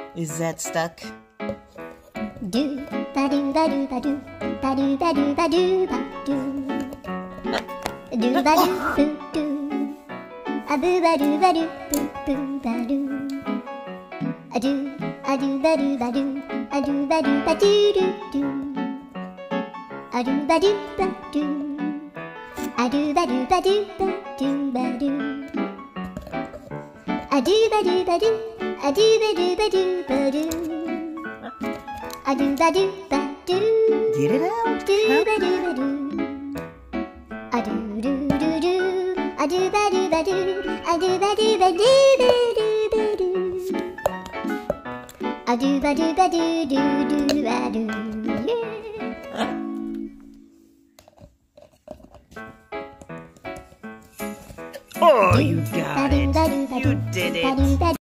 Is that stuck? Do ba do ba do ba do ba do ba do ba do ba do do ba do boo do a boo ba do ba do boo boo ba do a do ba do ba do a do ba do ba do do do a do ba do ba do a do ba do ba do ba do ba do a do ba do ba do a do ba do ba do ba do a do ba do ba do. Get it out. Do ba do ba do. A do do do do. A do ba do ba do. A do ba do ba do ba do ba do. A do ba do ba do do do ba do.